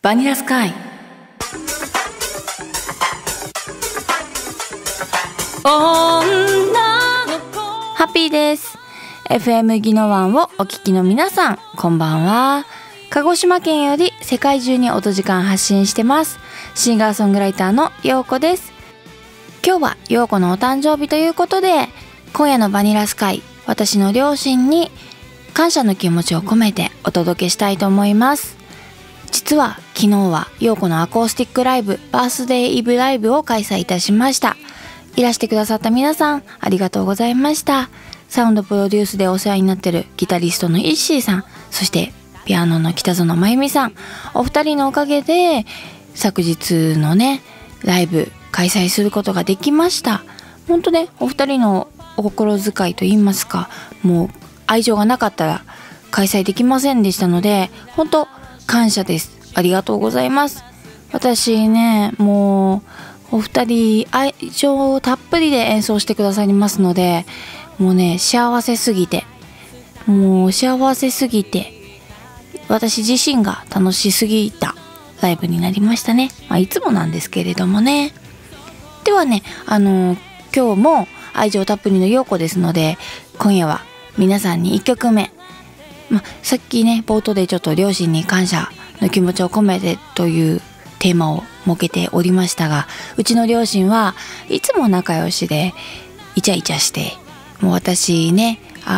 バニラスカイハッピーです。 FM ギノワンをお聞きの皆さん、こんばんは。鹿児島県より世界中に音時間発信してますシンガーソングライターのようこです。今日はようこのお誕生日ということで、今夜のバニラスカイ、私の両親に感謝の気持ちを込めてお届けしたいと思います。実は昨日はようこのアコースティックライブ、バースデーイブライブを開催いたしました。いらしてくださった皆さん、ありがとうございました。サウンドプロデュースでお世話になってるギタリストのイッシーさん、そしてピアノの北園真由美さん、お二人のおかげで昨日のねライブ開催することができました。本当ね、お二人のお心遣いといいますか、もう愛情がなかったら開催できませんでしたので、本当感謝です。ありがとうございます。私ね、もうお二人愛情たっぷりで演奏してくださいますので、もうね幸せすぎて私自身が楽しすぎたライブになりましたね。いつもなんですけれどもね。ではね、今日も愛情たっぷりのようこですので、今夜は皆さんに1曲目、さっきね冒頭でちょっと両親に感謝の気持ちを込めてというテーマを設けておりましたが、うちの両親はいつも仲良しでイチャイチャして、もう私ね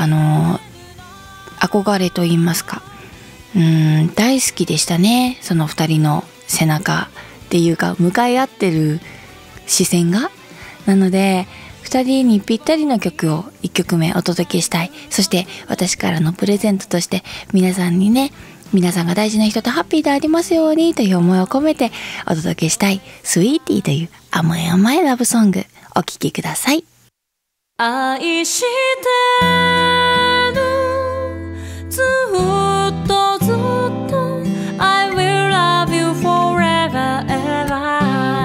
憧れと言いますか、大好きでしたね。その2人の背中っていうか向かい合ってる視線が。なので2人にぴったりの曲を1曲目お届けしたい。そして私からのプレゼントとして皆さんにね、皆さんが大事な人とハッピーでありますようにという思いを込めてお届けしたいスイーティーという甘い甘いラブソング、お聴きください。愛してる、ずっとずっと I will love you forever ever。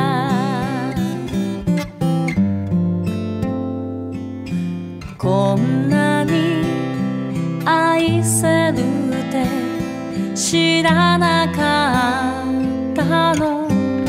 こんなに愛せるって知らなかったの。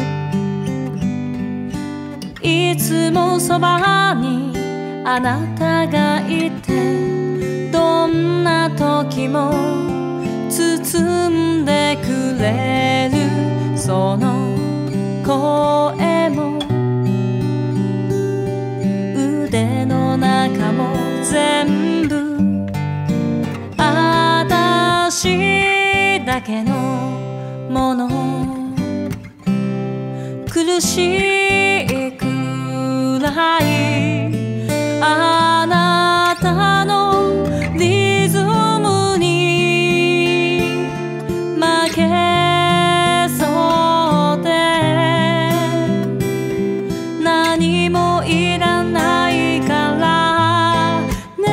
いつもそばにあなたがいて、どんな時も包んでくれるその声も、腕の中も全部私だけのもの。苦しいくらいあなたのリズムに負けそうで、何もいらないからね。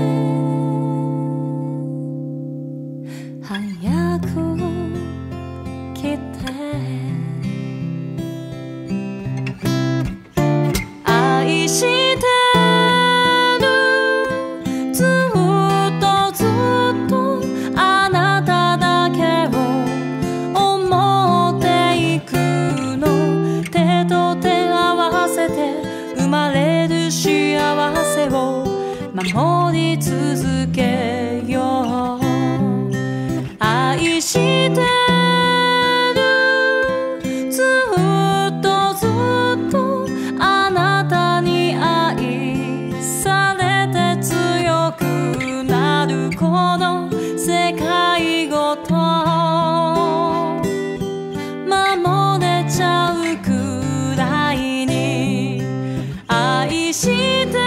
早く来て、愛して守り続けよう。愛してる、ずっとずっとあなたに愛されて強くなる、この世界ごと守れちゃうくらいに愛して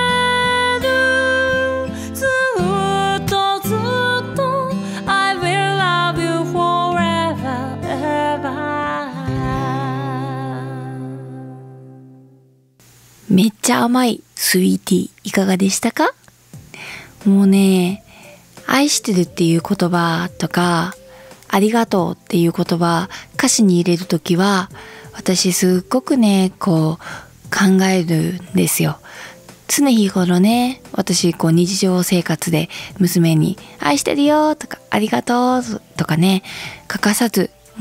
めっちゃ甘いスイーティー、いかがでしたか？もうね、愛してるっていう言葉とかありがとうっていう言葉歌詞に入れるときは、私すっごくね考えるんですよ。常日頃ね、私日常生活で娘に愛してるよとかありがとうとかね、欠かさず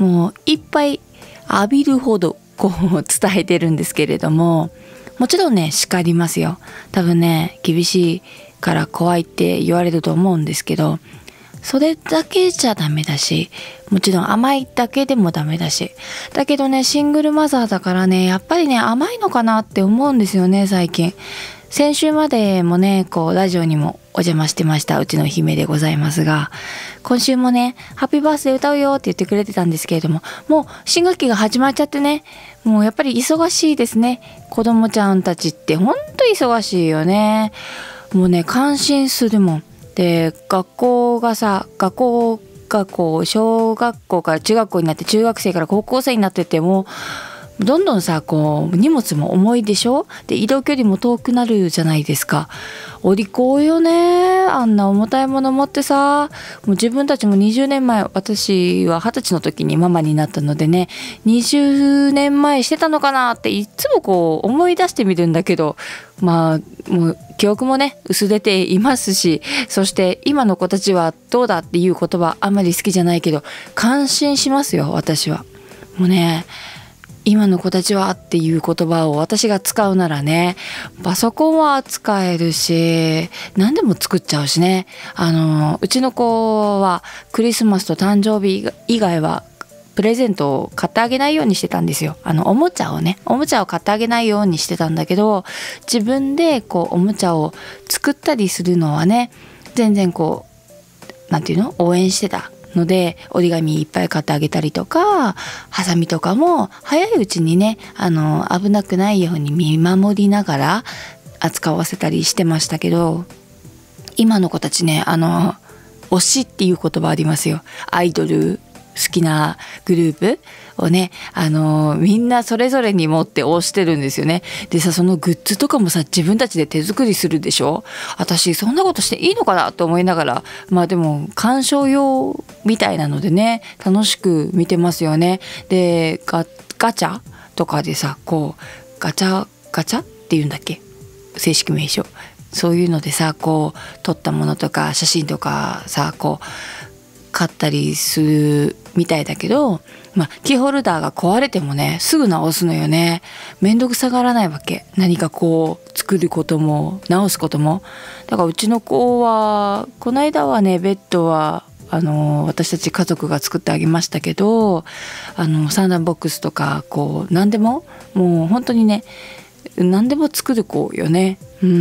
もういっぱい浴びるほどこう伝えてるんですけれども、もちろんね叱りますよ。多分ね厳しいから怖いって言われると思うんですけど、それだけじゃダメだし、もちろん甘いだけでもダメだし、だけどねシングルマザーだからねやっぱりね甘いのかなって思うんですよね。最近先週までもねこうラジオにもお邪魔してましたうちの姫でございますが、今週もねハッピーバースデー歌うよって言ってくれてたんですけれども、もう新学期が始まっちゃってね、もうやっぱり忙しいですね。子供ちゃんたちってほんと忙しいよね。もうね感心するもん。で学校がこう小学校から中学校になって、中学生から高校生になっててもどんどんさこう荷物も重いでしょ。で移動距離も遠くなるじゃないですか。お利口よね、あんな重たいもの持ってさ。もう自分たちも20年前、私は20歳の時にママになったのでね、20年前してたのかなっていつもこう思い出してみるんだけど、まあもう記憶もね薄れていますし、そして今の子たちはどうだっていう言葉あんまり好きじゃないけど感心しますよ。私はもうね今の子たちはっていう言葉を私が使うならね、パソコンは使えるし何でも作っちゃうしね。うちの子はクリスマスと誕生日以外はプレゼントを買ってあげないようにしてたんですよ。おもちゃを買ってあげないようにしてたんだけど、自分でこうおもちゃを作ったりするのはね全然こうなんていうの応援してたので、折り紙いっぱい買ってあげたりとか、ハサミとかも早いうちにね危なくないように見守りながら扱わせたりしてましたけど、今の子たちね推しっていう言葉ありますよ。アイドル好きなグループをねみんなそれぞれに持って推してるんですよね。でさ、そのグッズとかもさ自分たちで手作りするでしょ。私そんなことしていいのかなと思いながら、まあでも鑑賞用みたいなのでね楽しく見てますよね。でガチャとかでさこうガチャっていうんだっけ正式名称、そういうのでさこう撮ったものとか写真とかさこう買ったりするみたいだけど、キーホルダーが壊れてもねすぐ直すのよね。めんどくさがらないわけ。何かこう作ることも直すことも。だからうちの子はこの間はねベッドは私たち家族が作ってあげましたけど、三段ボックスとかこう何でももう本当にね何でも作る子よね。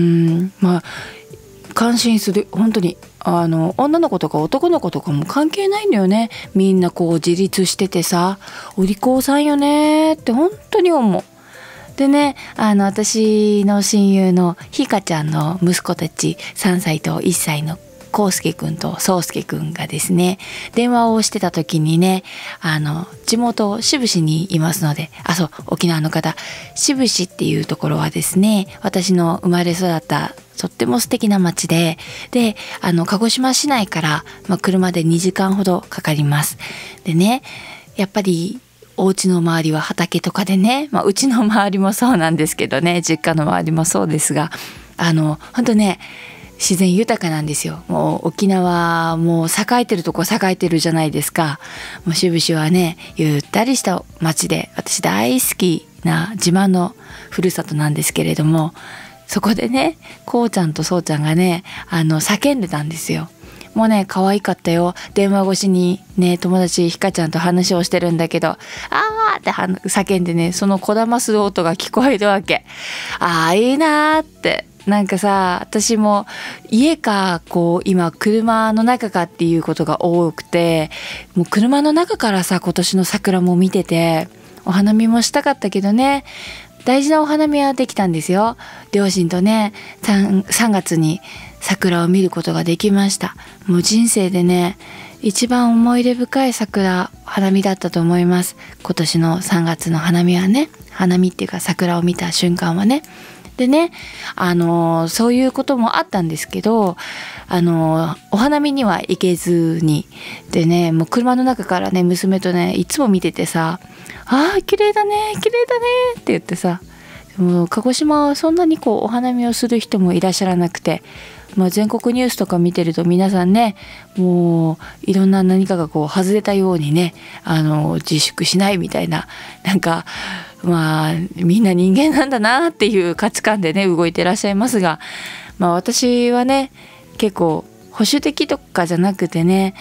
感心する。本当に女の子とか男の子とかも関係ないんだよね。みんなこう自立しててさお利口さんよねって本当に思う。でね私の親友のひかちゃんの息子たち3歳と1歳のこうすけくんとそうすけくんがですね電話をしてた時にね地元志布志にいますので、そう沖縄の方、志布志っていうところはですね私の生まれ育ったとっても素敵な町で鹿児島市内から、車で2時間ほどかかります。でねやっぱりお家の周りは畑とかでね、うちの周りもそうなんですけどね、実家の周りもそうですが本当ね自然豊かなんですよ。もう沖縄もう栄えてるとこ栄えてるじゃないですか。もう志布志はねゆったりした町で私大好きな自慢のふるさとなんですけれども、そこでねこうちゃんとそうちゃんがね叫んでたんですよ。もうね可愛かったよ。電話越しにね友達ひかちゃんと話をしてるんだけどって叫んでねそのこだまする音が聞こえるわけ。いいなって。なんかさ私も家かこう今車の中かっていうことが多くて、もう車の中からさ今年の桜も見ててお花見もしたかったけどね、大事なお花見はできたんですよ。両親とね 3月に桜を見ることができました。もう人生でね一番思い出深い花見だったと思います。今年の3月の花見はね、花見っていうか桜を見た瞬間はね。でねそういうこともあったんですけどお花見には行けずにでね、もう車の中からね娘とねいつも見ててさ綺麗だね綺麗だねって言ってさ、もう鹿児島はそんなにこうお花見をする人もいらっしゃらなくて、 全国ニュースとか見てると皆さんね、もういろんな何かがこう外れたようにね、自粛しないみたいな、なんかみんな人間なんだなっていう価値観でね動いてらっしゃいますが、私はね結構保守的とかじゃなくてね、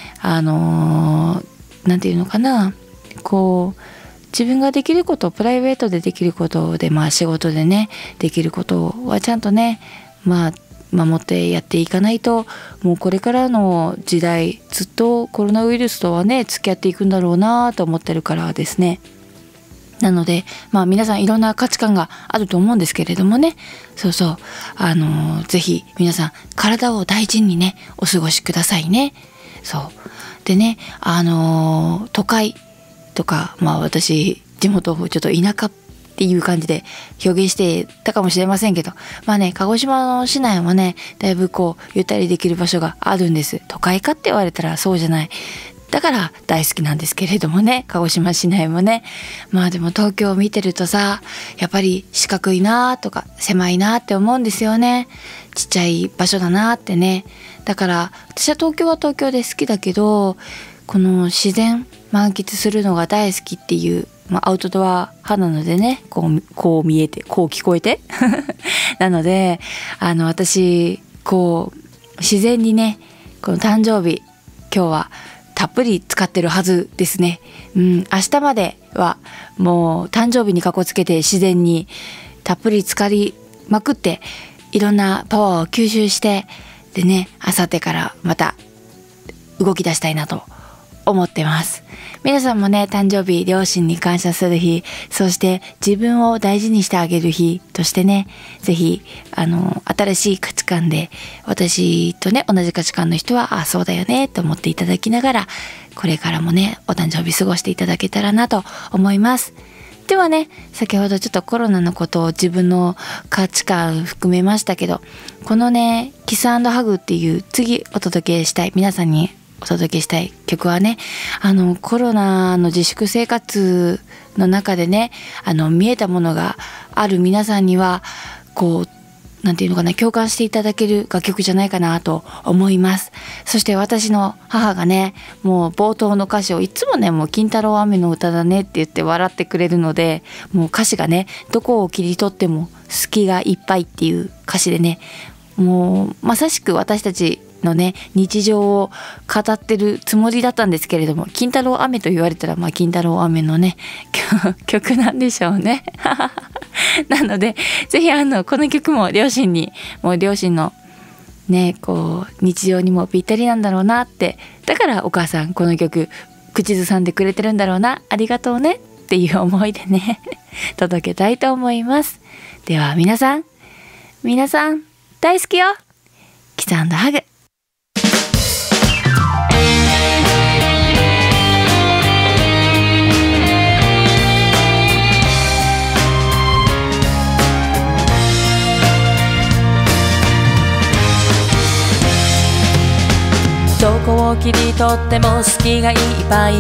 なんていうのかな、こう自分ができること、プライベートでできることで、仕事でねできることはちゃんとね守ってやっていかないと、もうこれからの時代ずっとコロナウイルスとはね付き合っていくんだろうなと思ってるからですね。なので皆さんいろんな価値観があると思うんですけれどもね、ぜひ皆さん体を大事にねお過ごしくださいね。そうでね、都会とか、私地元ちょっと田舎っていう感じで表現してたかもしれませんけど、鹿児島の市内もねだいぶこうゆったりできる場所があるんです。都会かって言われたらそうじゃない、だから大好きなんですけれどもね、鹿児島市内もね。でも東京を見てるとさ、やっぱり四角いなとか狭いなって思うんですよね。ちっちゃい場所だなってね。だから私は東京は東京で好きだけど、この自然満喫するのが大好きっていう、アウトドア派なのでね、こう見えてこう聞こえてなので私こう自然にね、この誕生日今日はたっぷり使ってるはずですね。明日まではもう誕生日にかこつけて自然にたっぷり浸かりまくって、いろんなパワーを吸収して、でね、明後日からまた動き出したいなと思ってます。皆さんもね、誕生日、両親に感謝する日、そして自分を大事にしてあげる日としてね、ぜひ新しい価値観で、私とね同じ価値観の人はそうだよねと思っていただきながら、これからもねお誕生日過ごしていただけたらなと思います。ではね、先ほどちょっとコロナのことを自分の価値観含めましたけど、このねキス&ハグっていう次お届けしたい、皆さんにお届けしたい曲はね、コロナの自粛生活の中でね、見えたものがある皆さんにはこうなんていうのかな、共感していただける楽曲じゃないかなと思います。そして私の母がね、もう冒頭の歌詞をいつもね、もう金太郎雨の歌だねって言って笑ってくれるので、もう歌詞がねどこを切り取っても隙がいっぱいっていう歌詞でね、もうまさしく私たちのね日常を語ってるつもりだったんですけれども、金太郎雨と言われたら金太郎雨のね曲なんでしょうねなのでぜひこの曲も両親のねこう日常にもぴったりなんだろうなって、だからお母さんこの曲口ずさんでくれてるんだろうな、ありがとうねっていう思いでね届けたいと思います。では皆さん大好きよ、キス&ハグ。 どこを切り取っても隙がいっぱい、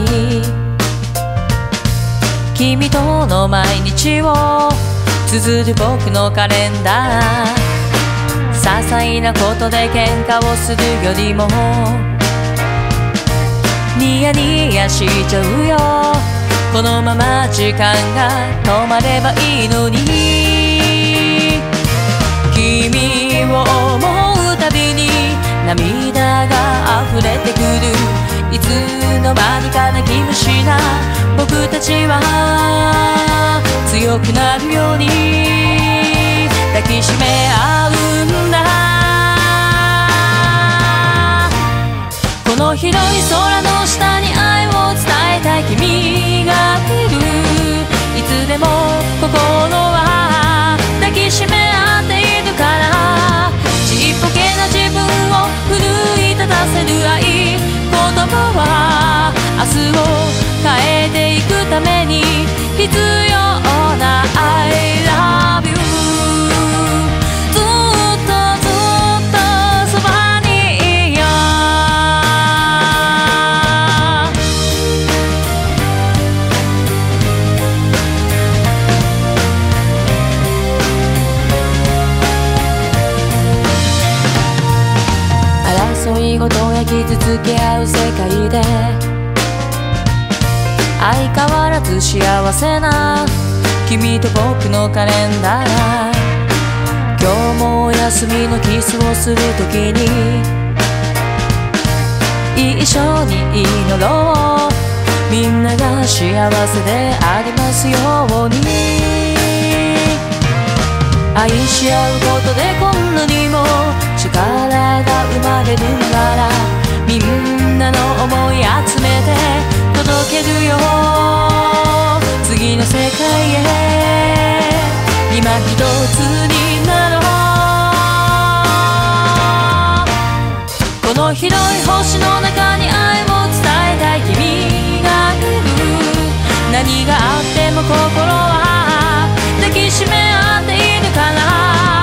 君との毎日を綴る僕のカレンダー。些細なことで喧嘩をするよりもニヤニヤしちゃうよ。このまま時間が止まればいいのに、君を思うたびに涙が溢れてくる。いつの間にか泣き虫な僕たちは強くなるように抱きしめ合うんだ。この広い空の下に愛を伝えたい君がいる。いつでも心は抱きしめ合っているから、ちっぽけな自分を奮い立たせる愛、言葉は明日を変えていくために必要な I love you。 ずっとそばにいよう。 いで相変わらず幸せな君と僕のカレンダー。今日もお休みのキスをするときに一緒に祈ろう。みんなが幸せでありますように。愛し合うことでこんなにも力が生まれるなら、みんなの思い集めて届けるよ次の世界へ。今一つになろう。この広い星の中に愛を伝えたい君がいる。何があっても心は抱きしめ合っているから。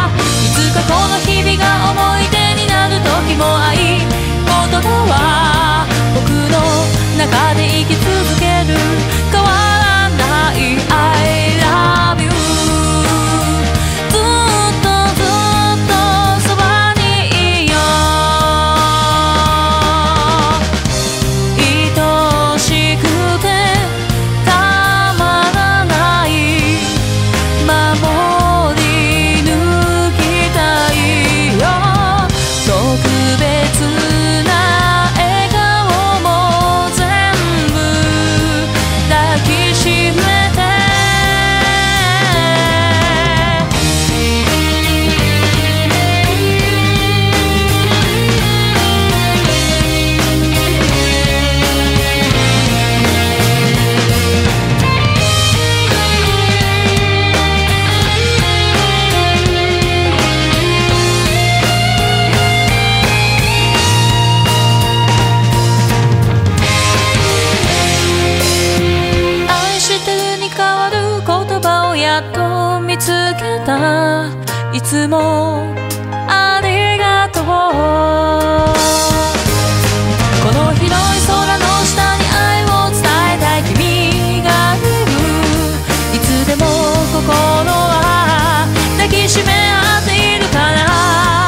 いつかこの日々が思い出になる時も愛、言葉は僕の中で生き続ける。変わらない I love you。 ずっとずっとそばにいよう。愛しくてたまらない、守り抜きたいよ。特別な笑顔も全部抱きしめて。愛してるに変わる言葉をやっと見つけた。いつもありがとう。この広い空の下に愛を伝えたい君がいる。いつでも心は抱きしめ合っているから。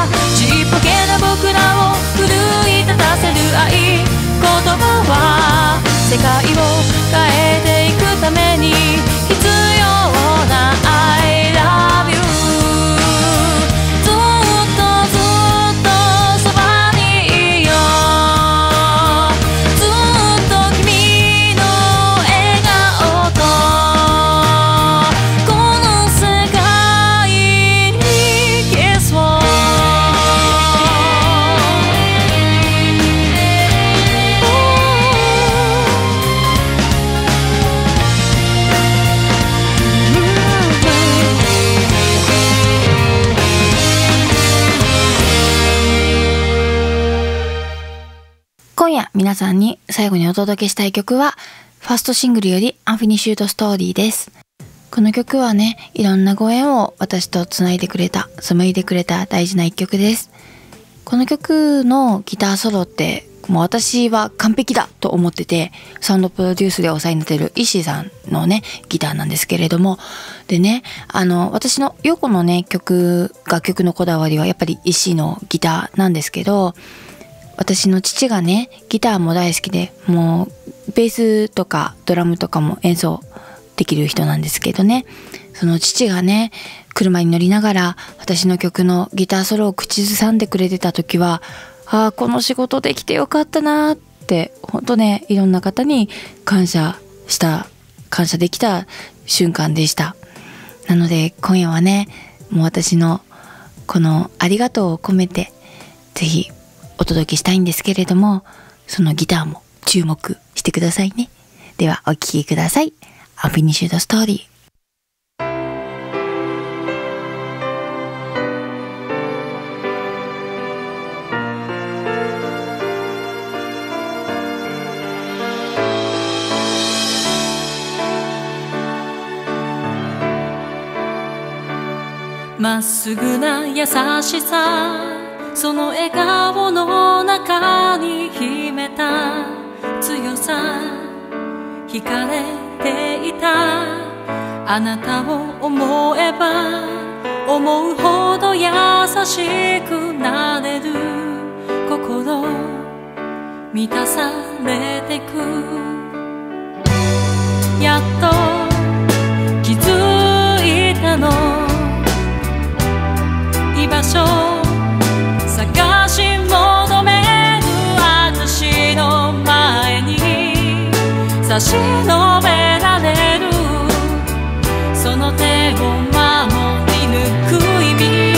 ちっぽけな僕らを奮い立たせる愛、言葉は世界を変えていくために必要な I love you。 ずっとずっとそばにいよう。ずっと君の笑顔とこの世界にキスを。 今夜皆さんに最後にお届けしたい曲はファーストシングルよりアンフィニッシュドストーリーです。この曲はね、いろんなご縁を私と紡いでくれた、紡いでくれた大事な一曲です。この曲のギターソロってもう私は完璧だと思ってて、サウンドプロデュースでお世話になっている石井さんのねギターなんですけれども、でね、私のヨコのね楽曲のこだわりはやっぱり石井のギターなんですけど、私の父がねギターも大好きで、もうベースとかドラムとかも演奏できる人なんですけどね、その父がね車に乗りながら私の曲のギターソロを口ずさんでくれてた時は、ああこの仕事できてよかったなって、本当ねいろんな方に感謝できた瞬間でした。なので今夜はね、もう私のこのありがとうを込めてぜひお届けしたいんですけれども、そのギターも注目してくださいね。ではお聴きください。アンフィニッシュドストーリー。 まっすぐな優しさ、その笑顔の中に秘めた強さ、惹かれていたあなたを思えば思うほど優しくなれる、心満たされてく。やっと気づいたの、居場所探し求める私の前に差し伸べられる、その手を守り抜く意味。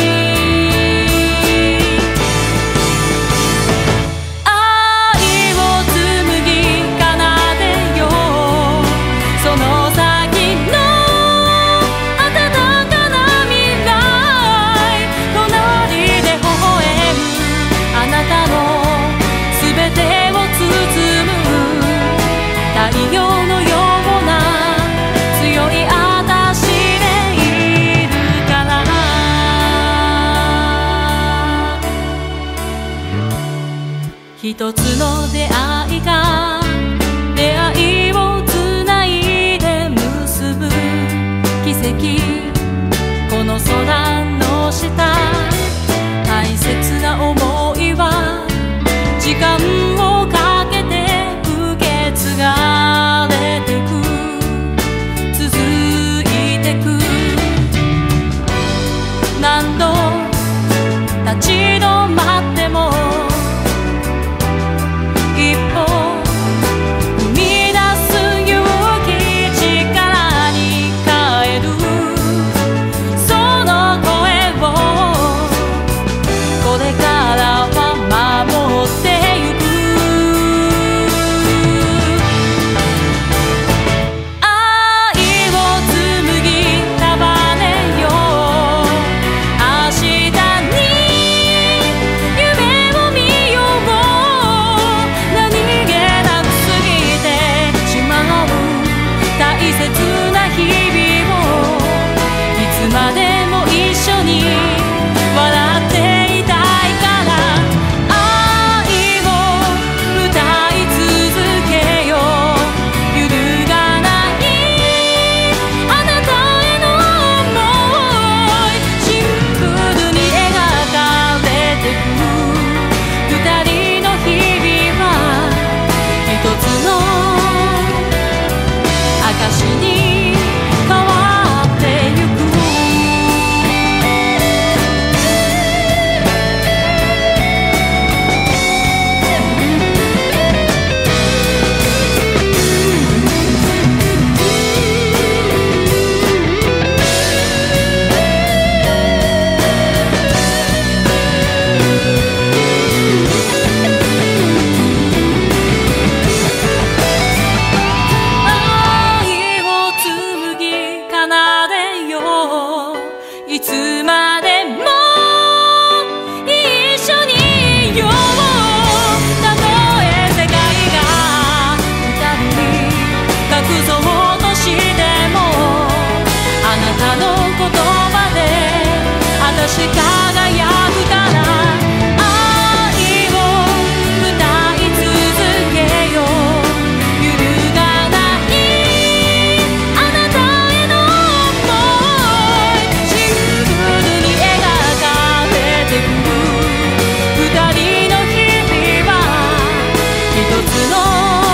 愛を紡ぎ奏でよう、その先の温かな未来。隣で微笑むあなたの全てを包む太陽のような強い私でいるから。一つの出会いが出会いをつないで結ぶ奇跡。この空の下、大切な想いは時間をかけて受け継がれてく、続いてく。何度立ち止まっても一歩踏み出す勇気、力に変えるその声をこれからは守ってゆく。愛を紡ぎ束ねよう、明日に夢を見よう。何気なく過ぎてしまう大切な日々を、いつまでも一緒に笑っていたいから。愛を歌い続けよう、揺るがないあなたへの想い。シンプルに描かれてく二人の日々は一つの証に変わってゆく。愛を紡ぎ奏でよう、いつまでも一緒にいよう。たとえ世界が二人に隠そうとしても、あなたの言葉で私輝くから。愛を歌い続けよう、揺るがないあなたへの想い。シンプルに描かれてく二人の日々は一つの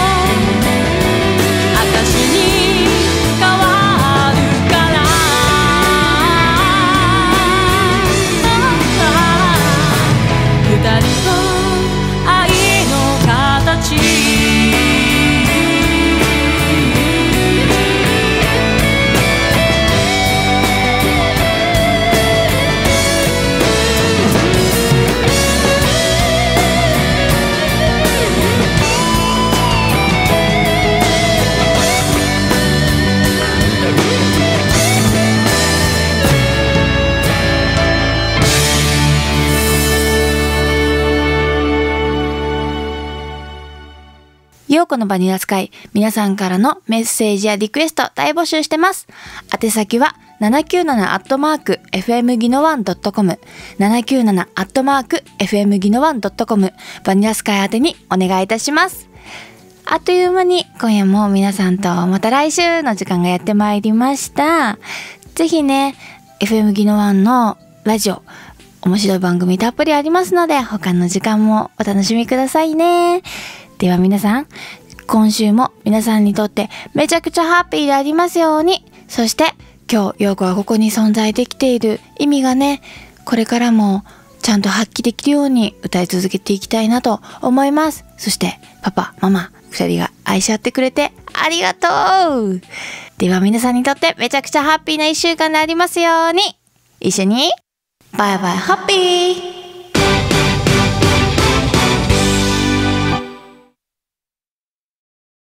証に変わるから。二人の愛の形。 ようこのバニラスカイ、皆さんからのメッセージやリクエスト大募集してます。宛先は797@fmギノワン.com、797@fmギノワン.com、バニラスカイ宛てにお願いいたします。あっという間に今夜も皆さんとまた来週の時間がやってまいりました。ぜひね、FM ギノワンのラジオ、面白い番組たっぷりありますので、他の時間もお楽しみくださいね。 では皆さん、今週も皆さんにとってめちゃくちゃハッピーでありますように。そして今日陽子がここに存在できている意味がね、これからもちゃんと発揮できるように歌い続けていきたいなと思います。そしてパパママ2人が愛し合ってくれてありがとう。では皆さんにとってめちゃくちゃハッピーな1週間でありますように。一緒にバイバイハッピー。